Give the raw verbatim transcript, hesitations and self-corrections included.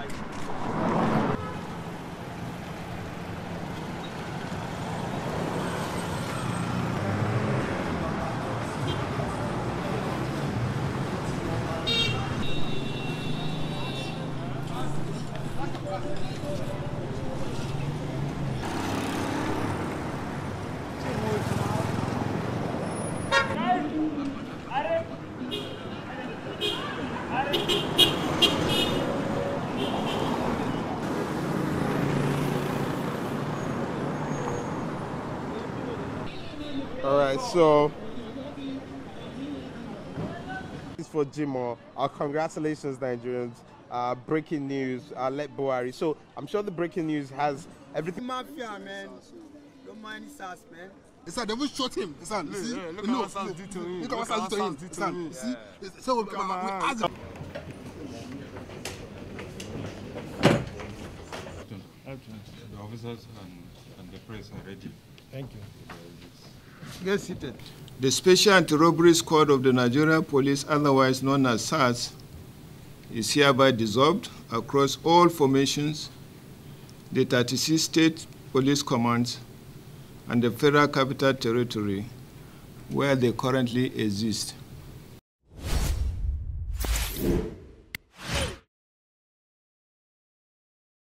All right, so this is for Jimo. Our congratulations, Nigerians. Uh, breaking news, uh, let Buhari. So I'm sure the breaking news has everything. Mafia, man. Don't mind his ass, man. It's like they will shot him. It's like, look, see? Yeah, look no, at what did to him. Look at what Sars did to him. It's like, you see? It's, so, we asked him. The officers and, and the press are ready. Thank you. Get seated. The Special Anti-Robbery Squad of the Nigerian Police, otherwise known as SARS, is hereby dissolved across all formations, the thirty-six state police commands, and the Federal Capital Territory, where they currently exist.